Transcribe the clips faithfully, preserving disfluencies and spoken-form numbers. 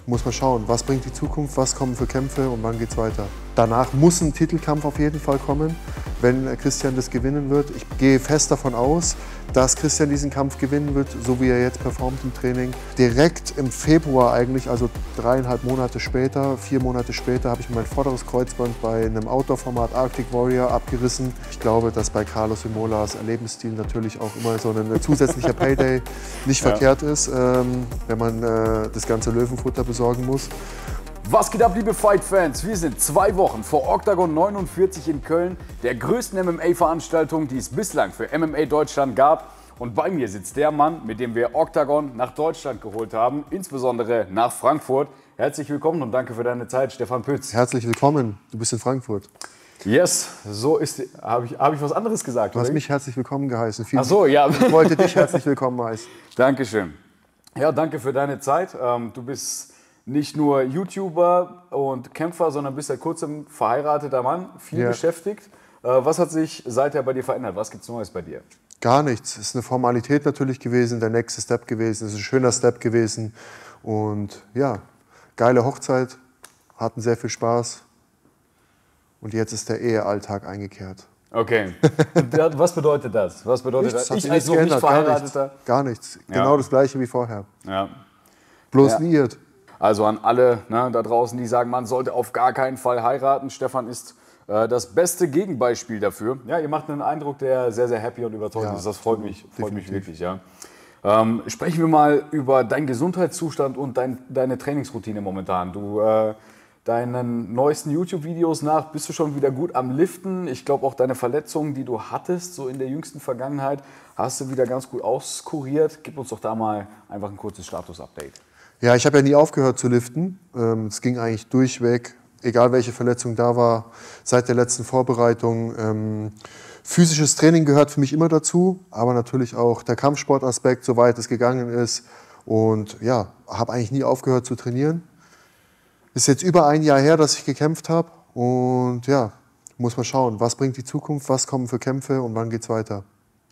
muss man schauen, was bringt die Zukunft, was kommen für Kämpfe und wann geht's weiter. Danach muss ein Titelkampf auf jeden Fall kommen, wenn Christian das gewinnen wird. Ich gehe fest davon aus, dass Christian diesen Kampf gewinnen wird, so wie er jetzt performt im Training. Direkt im Februar eigentlich, also dreieinhalb Monate später, vier Monate später, habe ich mein vorderes Kreuzband bei einem Outdoor-Format Arctic Warrior abgerissen. Ich glaube, dass bei Carlos Imolas Lebensstil natürlich auch immer so ein zusätzlicher Payday nicht ja. verkehrt ist, ähm, wenn man äh, das ganze Löwenfutter besorgen muss. Was geht ab, liebe Fight-Fans? Wir sind zwei Wochen vor Octagon neunundvierzig in Köln, der größten M M A-Veranstaltung, die es bislang für M M A Deutschland gab. Und bei mir sitzt der Mann, mit dem wir Octagon nach Deutschland geholt haben, insbesondere nach Frankfurt. Herzlich willkommen und danke für deine Zeit, Stefan Pütz. Herzlich willkommen, du bist in Frankfurt. Yes, so ist. Habe ich, hab ich was anderes gesagt? Du hast mich herzlich willkommen geheißen. Vielen Ach so, ja. Ich wollte dich herzlich willkommen heißen. Dankeschön. Ja, danke für deine Zeit. Du bist nicht nur YouTuber und Kämpfer, sondern bist seit kurzem verheirateter Mann, viel ja. beschäftigt. Was hat sich seither bei dir verändert? Was gibt es Neues bei dir? Gar nichts. Es ist eine Formalität natürlich gewesen, der nächste Step gewesen. Es ist ein schöner Step gewesen. Und ja, geile Hochzeit, hatten sehr viel Spaß. Und jetzt ist der Ehealltag eingekehrt. Okay. Was bedeutet das? Was bedeutet nichts, das? Ich als noch nicht Verheirateter? Gar nichts. Gar nichts. Genau ja. das Gleiche wie vorher. Ja. Bloß ja. liiert. Also an alle ne, da draußen, die sagen, man sollte auf gar keinen Fall heiraten. Stefan ist äh, das beste Gegenbeispiel dafür. Ja, ihr macht einen Eindruck, der sehr, sehr happy und überzeugend ja, ist. Das freut mich, freut mich wirklich. Ja. Ähm, sprechen wir mal über deinen Gesundheitszustand und dein, deine Trainingsroutine momentan. Du, äh, deinen neuesten YouTube-Videos nach bist du schon wieder gut am Liften. Ich glaube auch deine Verletzungen, die du hattest, so in der jüngsten Vergangenheit, hast du wieder ganz gut auskuriert. Gib uns doch da mal einfach ein kurzes Status-Update. Ja, ich habe ja nie aufgehört zu liften. Es ging eigentlich durchweg, egal welche Verletzung da war, seit der letzten Vorbereitung. Physisches Training gehört für mich immer dazu, aber natürlich auch der Kampfsportaspekt, soweit es gegangen ist. Und ja, habe eigentlich nie aufgehört zu trainieren. Ist jetzt über ein Jahr her, dass ich gekämpft habe. Und ja, muss man schauen, was bringt die Zukunft, was kommen für Kämpfe und wann geht's weiter.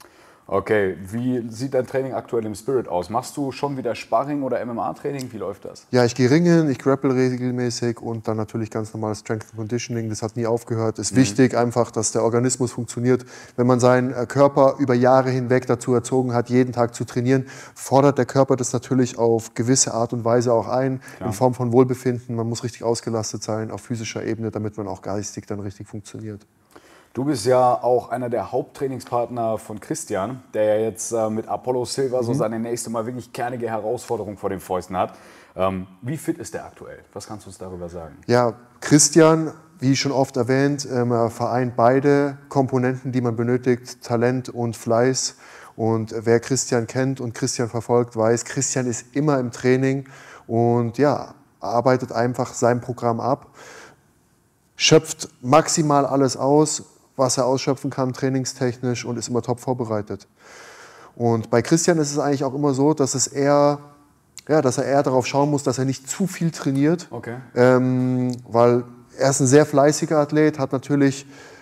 Okay, wie sieht dein Training aktuell im Spirit aus? Machst du schon wieder Sparring oder M M A-Training? Wie läuft das? Ja, ich gehe ringen, ich grapple regelmäßig und dann natürlich ganz normales Strength and Conditioning. Das hat nie aufgehört. Ist mhm. wichtig einfach, dass der Organismus funktioniert. Wenn man seinen Körper über Jahre hinweg dazu erzogen hat, jeden Tag zu trainieren, fordert der Körper das natürlich auf gewisse Art und Weise auch ein, Klar. in Form von Wohlbefinden. Man muss richtig ausgelastet sein auf physischer Ebene, damit man auch geistig dann richtig funktioniert. Du bist ja auch einer der Haupttrainingspartner von Christian, der ja jetzt äh, mit Apollo Silva mhm. so seine nächste Mal wirklich kernige Herausforderung vor den Fäusten hat. Ähm, wie fit ist der aktuell? Was kannst du uns darüber sagen? Ja, Christian, wie schon oft erwähnt, ähm, vereint beide Komponenten, die man benötigt, Talent und Fleiß. Und wer Christian kennt und Christian verfolgt, weiß, Christian ist immer im Training und ja, arbeitet einfach sein Programm ab, schöpft maximal alles aus, was er ausschöpfen kann, trainingstechnisch, und ist immer top vorbereitet. Und bei Christian ist es eigentlich auch immer so, dass, es eher, ja, dass er eher darauf schauen muss, dass er nicht zu viel trainiert. Okay. Ähm, weil er ist ein sehr fleißiger Athlet, hat natürlich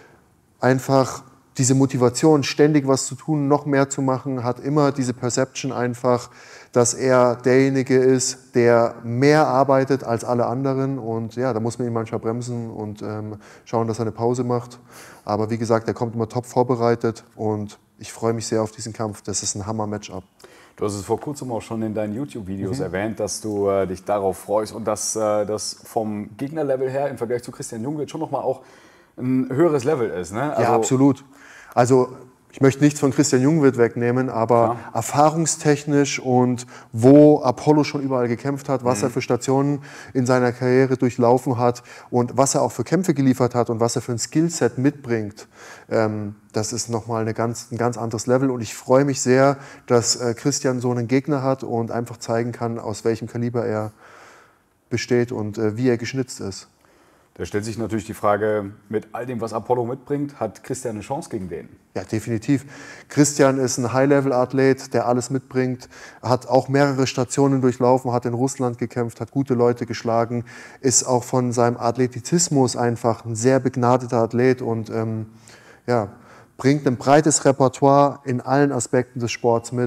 einfach diese Motivation, ständig was zu tun, noch mehr zu machen, hat immer diese Perception einfach, dass er derjenige ist, der mehr arbeitet als alle anderen. Und ja, da muss man ihn manchmal bremsen und ähm, schauen, dass er eine Pause macht. Aber wie gesagt, er kommt immer top vorbereitet und ich freue mich sehr auf diesen Kampf. Das ist ein Hammer-Matchup. Du hast es vor kurzem auch schon in deinen YouTube-Videos mhm. erwähnt, dass du äh, dich darauf freust und dass äh, das vom Gegnerlevel her im Vergleich zu Christian Jungwirth schon nochmal auch ein höheres Level ist. Ne? Also, ja, absolut. Also ich möchte nichts von Christian Jungwirth wegnehmen, aber ja. erfahrungstechnisch und wo Apollo schon überall gekämpft hat, was mhm. er für Stationen in seiner Karriere durchlaufen hat und was er auch für Kämpfe geliefert hat und was er für ein Skillset mitbringt, ähm, das ist nochmal eine ganz, ein ganz anderes Level. Und ich freue mich sehr, dass äh, Christian so einen Gegner hat und einfach zeigen kann, aus welchem Kaliber er besteht und äh, wie er geschnitzt ist. Da stellt sich natürlich die Frage, mit all dem, was Apollo mitbringt, hat Christian eine Chance gegen den? Ja, definitiv. Christian ist ein High-Level-Athlet, der alles mitbringt, hat auch mehrere Stationen durchlaufen, hat in Russland gekämpft, hat gute Leute geschlagen, ist auch von seinem Athletizismus einfach ein sehr begnadeter Athlet und ähm, ja, bringt ein breites Repertoire in allen Aspekten des Sports mit.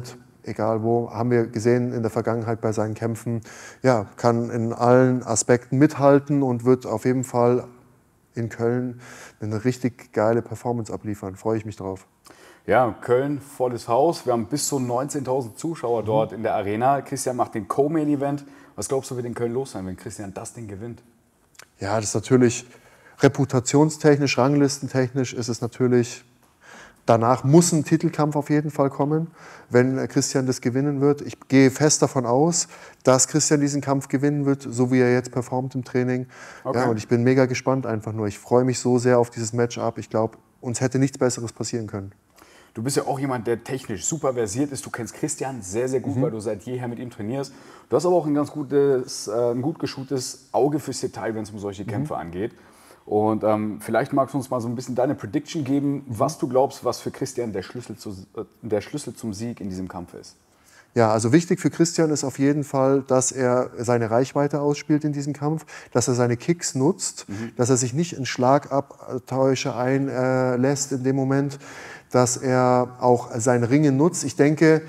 egal wo, haben wir gesehen in der Vergangenheit bei seinen Kämpfen, ja, kann in allen Aspekten mithalten und wird auf jeden Fall in Köln eine richtig geile Performance abliefern. Freue ich mich drauf. Ja, Köln, volles Haus. Wir haben bis zu neunzehntausend Zuschauer dort mhm. in der Arena. Christian macht den Co-Main-Event. Was glaubst du, wird in Köln los sein, wenn Christian das Ding gewinnt? Ja, das ist natürlich reputationstechnisch, ranglistentechnisch ist es natürlich, danach muss ein Titelkampf auf jeden Fall kommen, wenn Christian das gewinnen wird. Ich gehe fest davon aus, dass Christian diesen Kampf gewinnen wird, so wie er jetzt performt im Training. Okay. Ja, und ich bin mega gespannt einfach nur. Ich freue mich so sehr auf dieses Matchup. Ich glaube, uns hätte nichts Besseres passieren können. Du bist ja auch jemand, der technisch super versiert ist. Du kennst Christian sehr, sehr gut, mhm. weil du seit jeher mit ihm trainierst. Du hast aber auch ein ganz gutes, äh, ein gut geschultes Auge fürs Detail, wenn es um solche mhm. Kämpfe angeht. Und ähm, vielleicht magst du uns mal so ein bisschen deine Prediction geben, mhm. was du glaubst, was für Christian der Schlüssel, zu, äh, der Schlüssel zum Sieg in diesem Kampf ist. Ja, also wichtig für Christian ist auf jeden Fall, dass er seine Reichweite ausspielt in diesem Kampf, dass er seine Kicks nutzt, mhm. dass er sich nicht in Schlagabtäusche einlässt in dem Moment, dass er auch sein Ringen nutzt. Ich denke,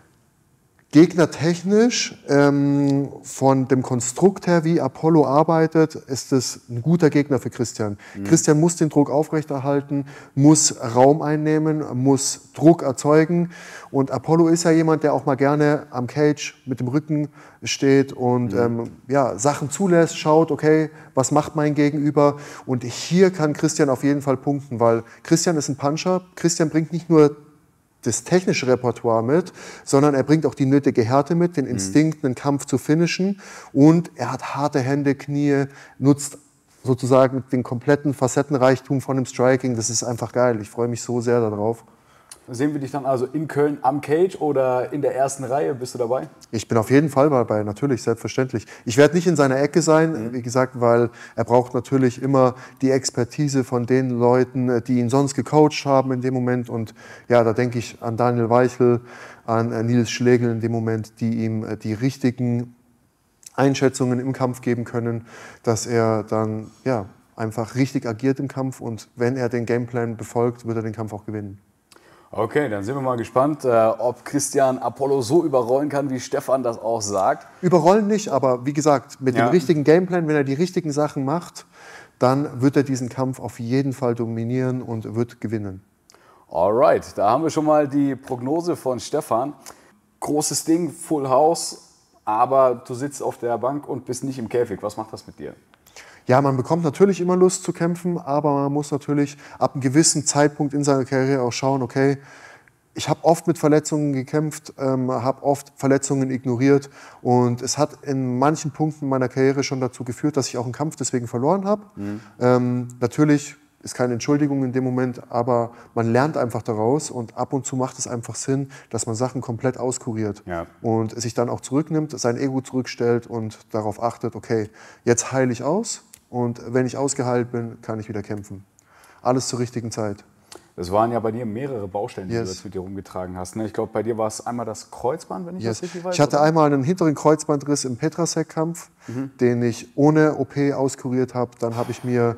gegnertechnisch, ähm, von dem Konstrukt her, wie Apollo arbeitet, ist es ein guter Gegner für Christian. Mhm. Christian muss den Druck aufrechterhalten, muss Raum einnehmen, muss Druck erzeugen. Und Apollo ist ja jemand, der auch mal gerne am Cage mit dem Rücken steht und mhm. ähm, ja, Sachen zulässt, schaut, okay, was macht mein Gegenüber? Und hier kann Christian auf jeden Fall punkten, weil Christian ist ein Puncher. Christian bringt nicht nur das technische Repertoire mit, sondern er bringt auch die nötige Härte mit, den Instinkt, einen Kampf zu finishen. Und er hat harte Hände, Knie, nutzt sozusagen den kompletten Facettenreichtum von dem Striking. Das ist einfach geil. Ich freue mich so sehr darauf. Sehen wir dich dann also in Köln am Cage oder in der ersten Reihe? Bist du dabei? Ich bin auf jeden Fall dabei, natürlich, selbstverständlich. Ich werde nicht in seiner Ecke sein, mhm. wie gesagt, weil er braucht natürlich immer die Expertise von den Leuten, die ihn sonst gecoacht haben in dem Moment. Und ja, da denke ich an Daniel Weichel, an Nils Schlegel in dem Moment, die ihm die richtigen Einschätzungen im Kampf geben können, dass er dann ja, einfach richtig agiert im Kampf. Und wenn er den Gameplan befolgt, wird er den Kampf auch gewinnen. Okay, dann sind wir mal gespannt, äh, ob Christian Apollo so überrollen kann, wie Stefan das auch sagt. Überrollen nicht, aber wie gesagt, mit ja. dem richtigen Gameplan, wenn er die richtigen Sachen macht, dann wird er diesen Kampf auf jeden Fall dominieren und wird gewinnen. Alright, da haben wir schon mal die Prognose von Stefan. Großes Ding, Full House, aber du sitzt auf der Bank und bist nicht im Käfig. Was macht das mit dir? Ja, man bekommt natürlich immer Lust zu kämpfen, aber man muss natürlich ab einem gewissen Zeitpunkt in seiner Karriere auch schauen, okay, ich habe oft mit Verletzungen gekämpft, ähm, habe oft Verletzungen ignoriert und es hat in manchen Punkten meiner Karriere schon dazu geführt, dass ich auch einen Kampf deswegen verloren habe. Mhm. Ähm, natürlich ist keine Entschuldigung in dem Moment, aber man lernt einfach daraus und ab und zu macht es einfach Sinn, dass man Sachen komplett auskuriert ja. und sich dann auch zurücknimmt, sein Ego zurückstellt und darauf achtet, okay, jetzt heile ich aus. Und wenn ich ausgeheilt bin, kann ich wieder kämpfen. Alles zur richtigen Zeit. Das waren ja bei dir mehrere Baustellen, die yes. du jetzt mit dir rumgetragen hast. Ich glaube, bei dir war es einmal das Kreuzband, wenn ich yes. das richtig weiß. Ich hatte oder? einmal einen hinteren Kreuzbandriss im Petrasek-Kampf, mhm. den ich ohne O P auskuriert habe. Dann habe ich mir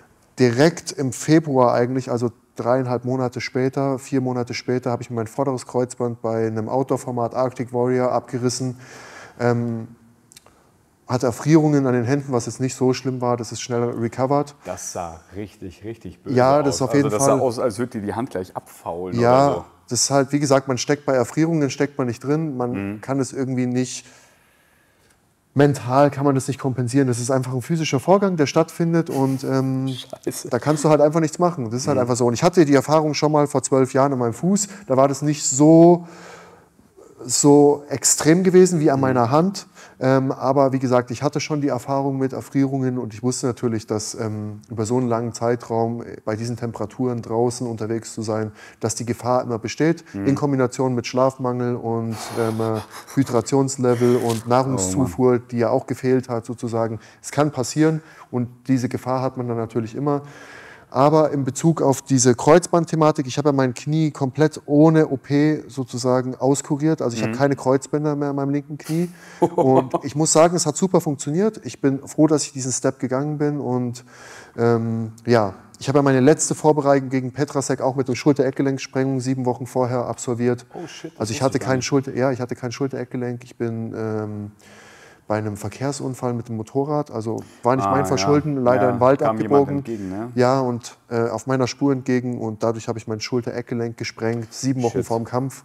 direkt im Februar eigentlich, also dreieinhalb Monate später, vier Monate später, habe ich mir mein vorderes Kreuzband bei einem Outdoor-Format Arctic Warrior abgerissen. Ähm, hatte Erfrierungen an den Händen, was jetzt nicht so schlimm war, das ist schnell recovered. Das sah richtig, richtig böse ja, das aus. Auf jeden also das Fall. sah aus, als würde dir die Hand gleich abfaulen ja, oder so. Das ist halt, wie gesagt, man steckt bei Erfrierungen, steckt man nicht drin, man mhm. kann es irgendwie nicht, mental kann man das nicht kompensieren. Das ist einfach ein physischer Vorgang, der stattfindet und ähm, da kannst du halt einfach nichts machen. Das ist halt mhm. einfach so. Und ich hatte die Erfahrung schon mal vor zwölf Jahren an meinem Fuß, da war das nicht so, so extrem gewesen wie an meiner Hand. Ähm, aber wie gesagt, ich hatte schon die Erfahrung mit Erfrierungen und ich wusste natürlich, dass ähm, über so einen langen Zeitraum bei diesen Temperaturen draußen unterwegs zu sein, dass die Gefahr immer besteht, mhm. in Kombination mit Schlafmangel und ähm, Hydrationslevel und Nahrungszufuhr, oh die ja auch gefehlt hat sozusagen. Es kann passieren und diese Gefahr hat man dann natürlich immer. Aber in Bezug auf diese Kreuzbandthematik, ich habe ja mein Knie komplett ohne O P sozusagen auskuriert. Also ich mhm. habe keine Kreuzbänder mehr in meinem linken Knie. Und ich muss sagen, es hat super funktioniert. Ich bin froh, dass ich diesen Step gegangen bin. Und ähm, ja, ich habe ja meine letzte Vorbereitung gegen Petrasek auch mit der Schulter-Eckgelenksprengung sieben Wochen vorher absolviert. Oh shit. Also ich hatte kein Schulter, ja, ich hatte kein Schulter-Eckgelenk. Ich bin ähm, bei einem Verkehrsunfall mit dem Motorrad, also war nicht Ah, mein Verschulden, ja. leider Ja, im Wald kam jemand abgebogen. entgegen, ne? Ja, und äh, auf meiner Spur entgegen und dadurch habe ich mein Schulter-Eckgelenk gesprengt, sieben Wochen Shit. vor dem Kampf.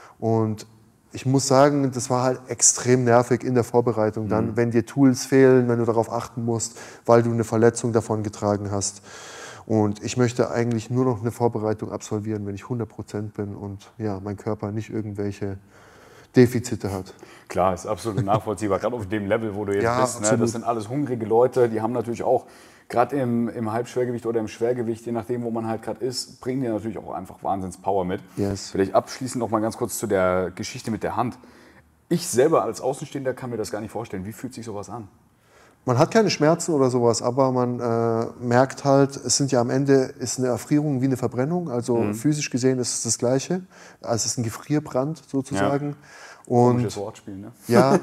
Und ich muss sagen, das war halt extrem nervig in der Vorbereitung dann, Mhm. wenn dir Tools fehlen, wenn du darauf achten musst, weil du eine Verletzung davon getragen hast. Und ich möchte eigentlich nur noch eine Vorbereitung absolvieren, wenn ich hundert Prozent bin und ja, mein Körper nicht irgendwelche Defizite hat. Klar, ist absolut nachvollziehbar, gerade auf dem Level, wo du jetzt Ja, bist. Ne? absolut. Das sind alles hungrige Leute, die haben natürlich auch, gerade im, im Halbschwergewicht oder im Schwergewicht, je nachdem, wo man halt gerade ist, bringen die natürlich auch einfach Wahnsinns-Power mit. Yes. Vielleicht abschließend noch mal ganz kurz zu der Geschichte mit der Hand. Ich selber als Außenstehender kann mir das gar nicht vorstellen. Wie fühlt sich sowas an? Man hat keine Schmerzen oder sowas, aber man äh, merkt halt, es sind ja am Ende ist eine Erfrierung wie eine Verbrennung. Also Mhm. physisch gesehen ist es das Gleiche. Also es ist ein Gefrierbrand sozusagen. Ja. Und Komisches Wortspiel, ne? ja,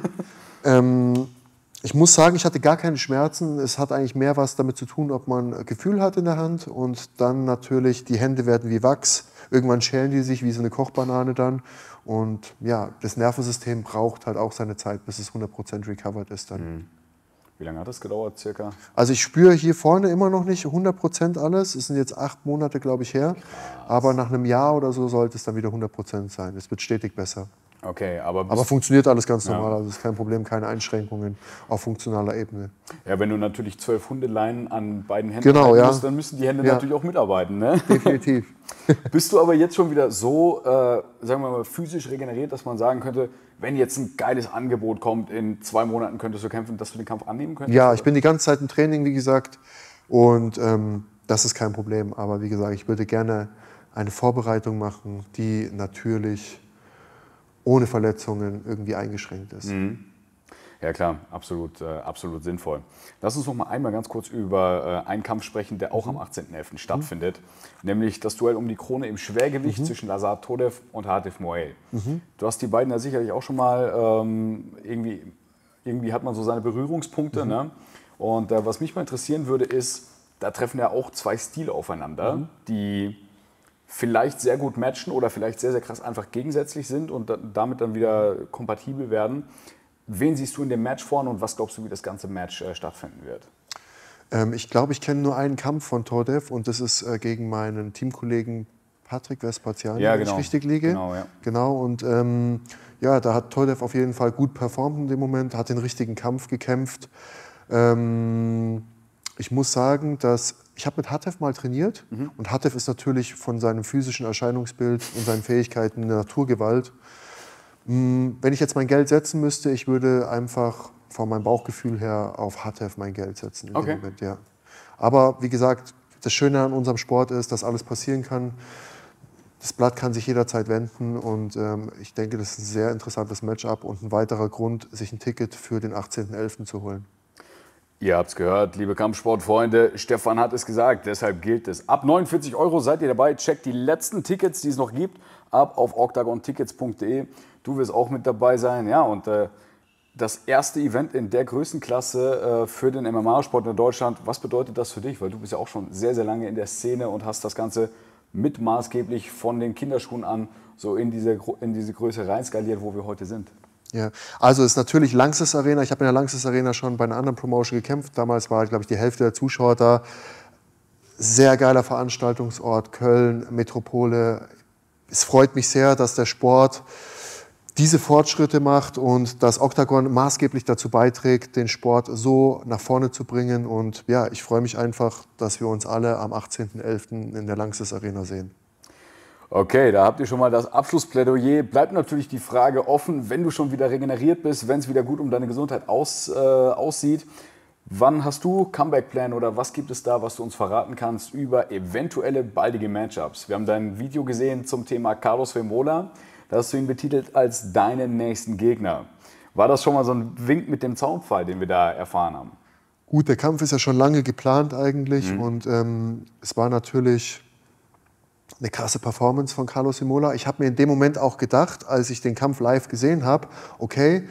ähm, ich muss sagen, ich hatte gar keine Schmerzen. Es hat eigentlich mehr was damit zu tun, ob man Gefühl hat in der Hand und dann natürlich, die Hände werden wie Wachs. Irgendwann schälen die sich wie so eine Kochbanane dann. Und ja, das Nervensystem braucht halt auch seine Zeit, bis es hundert Prozent recovered ist dann. Mhm. Wie lange hat das gedauert, circa? Also ich spüre hier vorne immer noch nicht hundert Prozent alles. Es sind jetzt acht Monate, glaube ich, her. Aber nach einem Jahr oder so sollte es dann wieder hundert Prozent sein. Es wird stetig besser. Okay, aber, Aber funktioniert alles ganz Ja. normal. Also es ist kein Problem, keine Einschränkungen auf funktionaler Ebene. ja, wenn du natürlich zwölf Hundeleinen an beiden Händen Genau, halten ja. musst, dann müssen die Hände Ja. natürlich auch mitarbeiten. Ne? Definitiv. Bist du aber jetzt schon wieder so, äh, sagen wir mal, physisch regeneriert, dass man sagen könnte, wenn jetzt ein geiles Angebot kommt, in zwei Monaten könntest du kämpfen, dass du den Kampf annehmen könntest? Ja, oder? ich bin die ganze Zeit im Training, wie gesagt. Und ähm, das ist kein Problem. Aber wie gesagt, ich würde gerne eine Vorbereitung machen, die natürlich ohne Verletzungen irgendwie eingeschränkt ist. Mhm. Ja klar, absolut, äh, absolut sinnvoll. Lass uns noch mal einmal ganz kurz über äh, einen Kampf sprechen, der auch am achtzehnten elften stattfindet. Nämlich das Duell um die Krone im Schwergewicht Mhm. zwischen Lazar Todev und Hatif Moael. Mhm. Du hast die beiden ja sicherlich auch schon mal, ähm, irgendwie, irgendwie hat man so seine Berührungspunkte. Mhm. Ne? Und äh, was mich mal interessieren würde, ist, da treffen ja auch zwei Stile aufeinander, Mhm. die vielleicht sehr gut matchen oder vielleicht sehr, sehr krass einfach gegensätzlich sind und da, damit dann wieder kompatibel werden. Wen siehst du in dem Match vorne und was glaubst du, wie das ganze Match äh, stattfinden wird? Ähm, ich glaube, ich kenne nur einen Kampf von Todev und das ist äh, gegen meinen Teamkollegen Patrick Vespasiani, Ja, wenn genau. ich richtig liege. Genau, ja. Genau, und ähm, ja, da hat Todev auf jeden Fall gut performt in dem Moment, hat den richtigen Kampf gekämpft. Ähm, ich muss sagen, dass ich habe mit Hatev mal trainiert Mhm. und Hatev ist natürlich von seinem physischen Erscheinungsbild und seinen Fähigkeiten eine Naturgewalt. Mm, Wenn ich jetzt mein Geld setzen müsste, ich würde einfach von meinem Bauchgefühl her auf Hatev mein Geld setzen in Okay. dem Moment, ja. Aber wie gesagt, das Schöne an unserem Sport ist, dass alles passieren kann. Das Blatt kann sich jederzeit wenden und ähm, ich denke, das ist ein sehr interessantes Matchup und ein weiterer Grund, sich ein Ticket für den achtzehnten elften zu holen. Ihr habt es gehört, liebe Kampfsportfreunde, Stefan hat es gesagt, deshalb gilt es. Ab neunundvierzig Euro seid ihr dabei, checkt die letzten Tickets, die es noch gibt, ab auf octagon tickets punkt de. Du wirst auch mit dabei sein, ja, und äh, das erste Event in der Größenklasse äh, für den M M A-Sport in Deutschland. Was bedeutet das für dich? Weil du bist ja auch schon sehr, sehr lange in der Szene und hast das Ganze mit maßgeblich von den Kinderschuhen an so in diese, Gro- in diese Größe reinskaliert, wo wir heute sind. Ja, also es ist natürlich Lanxess Arena. Ich habe in der Lanxess Arena schon bei einer anderen Promotion gekämpft. Damals war, glaube ich, die Hälfte der Zuschauer da. Sehr geiler Veranstaltungsort, Köln, Metropole. Es freut mich sehr, dass der Sport diese Fortschritte macht und dass Octagon maßgeblich dazu beiträgt, den Sport so nach vorne zu bringen. Und ja, ich freue mich einfach, dass wir uns alle am achtzehnten elften in der Lanxess Arena sehen. Okay, da habt ihr schon mal das Abschlussplädoyer. Bleibt natürlich die Frage offen, wenn du schon wieder regeneriert bist, wenn es wieder gut um deine Gesundheit aus, äh, aussieht. Wann hast du Comeback-Plan oder was gibt es da, was du uns verraten kannst über eventuelle baldige Matchups? Wir haben dein Video gesehen zum Thema Carlos Vemola. Da hast du ihn betitelt als deinen nächsten Gegner. War das schon mal so ein Wink mit dem Zaunpfahl, den wir da erfahren haben? Gut, der Kampf ist ja schon lange geplant eigentlich und ähm, es war natürlich eine krasse Performance von Carlos Vemola. Ich habe mir in dem Moment auch gedacht, als ich den Kampf live gesehen habe, okay,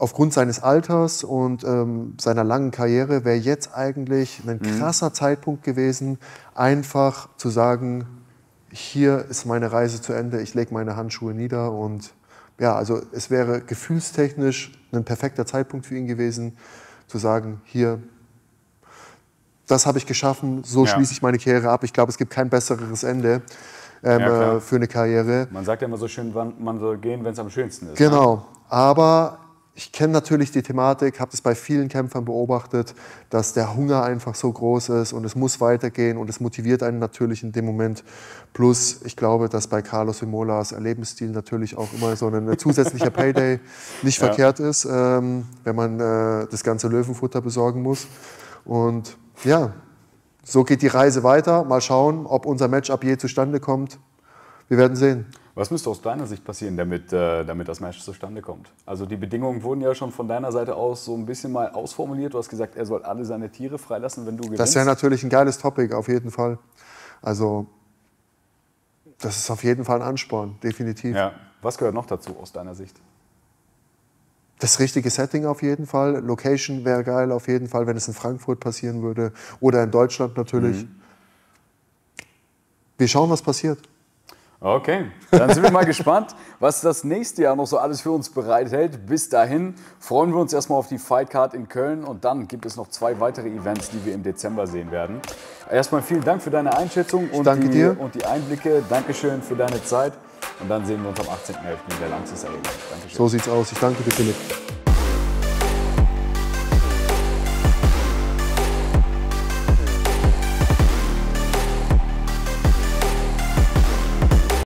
aufgrund seines Alters und ähm, seiner langen Karriere wäre jetzt eigentlich ein krasser mhm. Zeitpunkt gewesen, einfach zu sagen, hier ist meine Reise zu Ende, ich lege meine Handschuhe nieder. Und ja, also es wäre gefühlstechnisch ein perfekter Zeitpunkt für ihn gewesen, zu sagen, hier, das habe ich geschaffen, so ja. schließe ich meine Karriere ab. Ich glaube, es gibt kein besseres Ende ähm, ja, für eine Karriere. Man sagt ja immer so schön, wann man soll gehen, wenn es am schönsten ist. Genau, ne? Aber ich kenne natürlich die Thematik, habe das bei vielen Kämpfern beobachtet, dass der Hunger einfach so groß ist und es muss weitergehen und es motiviert einen natürlich in dem Moment. Plus, ich glaube, dass bei Carlos Imolas Lebensstil natürlich auch immer so ein zusätzlicher Payday nicht ja. verkehrt ist, ähm, wenn man äh, das ganze Löwenfutter besorgen muss. Und ja, so geht die Reise weiter. Mal schauen, ob unser Matchup je zustande kommt. Wir werden sehen. Was müsste aus deiner Sicht passieren, damit, äh, damit das Match zustande kommt? Also die Bedingungen wurden ja schon von deiner Seite aus so ein bisschen mal ausformuliert. Du hast gesagt, er soll alle seine Tiere freilassen, wenn du gewinnst. Das wäre natürlich ein geiles Topic, auf jeden Fall. Also das ist auf jeden Fall ein Ansporn, definitiv. Ja. Was gehört noch dazu aus deiner Sicht? Das richtige Setting auf jeden Fall. Location wäre geil auf jeden Fall, wenn es in Frankfurt passieren würde. Oder in Deutschland natürlich. Mhm. Wir schauen, was passiert. Okay, dann sind wir mal gespannt, was das nächste Jahr noch so alles für uns bereithält. Bis dahin freuen wir uns erstmal auf die Fightcard in Köln und dann gibt es noch zwei weitere Events, die wir im Dezember sehen werden. Erstmal vielen Dank für deine Einschätzung und, danke die, dir. und die Einblicke. Dankeschön für deine Zeit und dann sehen wir uns am achtzehnten elften in der Lanxess Arena. Dankeschön. So sieht's aus. Ich danke dir, Philipp.